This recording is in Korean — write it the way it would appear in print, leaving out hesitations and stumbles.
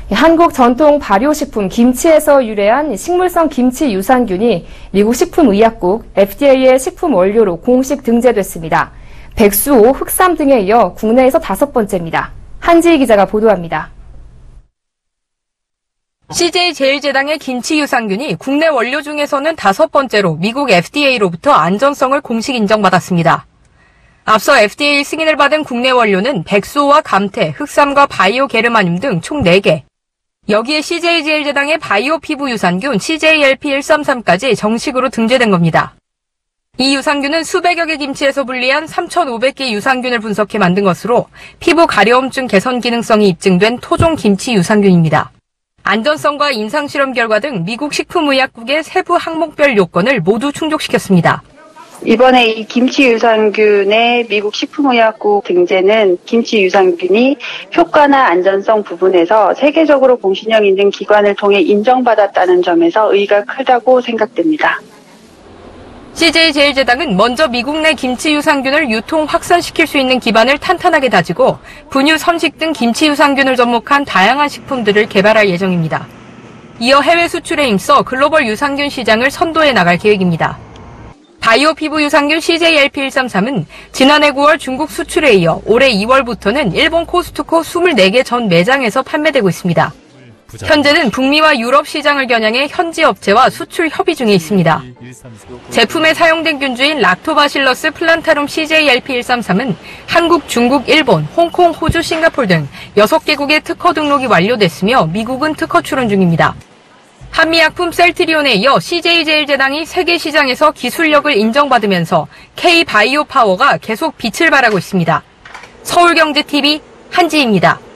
한국 전통 발효식품 김치에서 유래한 식물성 김치 유산균이 미국 식품의약국 FDA의 식품 원료로 공식 등재됐습니다. 백수호, 흑삼 등에 이어 국내에서 5번째입니다. 한지희 기자가 보도합니다. CJ제일제당의 김치 유산균이 국내 원료 중에서는 5번째로 미국 FDA로부터 안전성을 공식 인정받았습니다. 앞서 FDA 승인을 받은 국내 원료는 백수호와 감태, 흑삼과 바이오 게르마늄 등 총 4개. 여기에 CJ제일제당의 바이오 피부 유산균 CJLP133까지 정식으로 등재된 겁니다. 이 유산균은 수백여 개 김치에서 분리한 3,500개 유산균을 분석해 만든 것으로 피부 가려움증 개선 기능성이 입증된 토종 김치 유산균입니다. 안전성과 임상실험 결과 등 미국 식품의약국의 세부 항목별 요건을 모두 충족시켰습니다. 이번에 이 김치 유산균의 미국 식품의약국 등재는 김치 유산균이 효과나 안전성 부분에서 세계적으로 공신력 있는 기관을 통해 인정받았다는 점에서 의의가 크다고 생각됩니다. CJ제일제당은 먼저 미국 내 김치 유산균을 유통 확산시킬 수 있는 기반을 탄탄하게 다지고 분유, 선식 등 김치 유산균을 접목한 다양한 식품들을 개발할 예정입니다. 이어 해외 수출에 힘써 글로벌 유산균 시장을 선도해 나갈 계획입니다. 바이오 피부 유산균 CJLP133은 지난해 9월 중국 수출에 이어 올해 2월부터는 일본 코스트코 24개 전 매장에서 판매되고 있습니다. 현재는 북미와 유럽 시장을 겨냥해 현지 업체와 수출 협의 중에 있습니다. 제품에 사용된 균주인 락토바실러스 플란타룸 CJLP133은 한국, 중국, 일본, 홍콩, 호주, 싱가포르 등 6개국의 특허 등록이 완료됐으며 미국은 특허 출원 중입니다. 한미약품 셀트리온에 이어 CJ제일제당이 세계 시장에서 기술력을 인정받으면서 K바이오파워가 계속 빛을 발하고 있습니다. 서울경제TV 한지희입니다.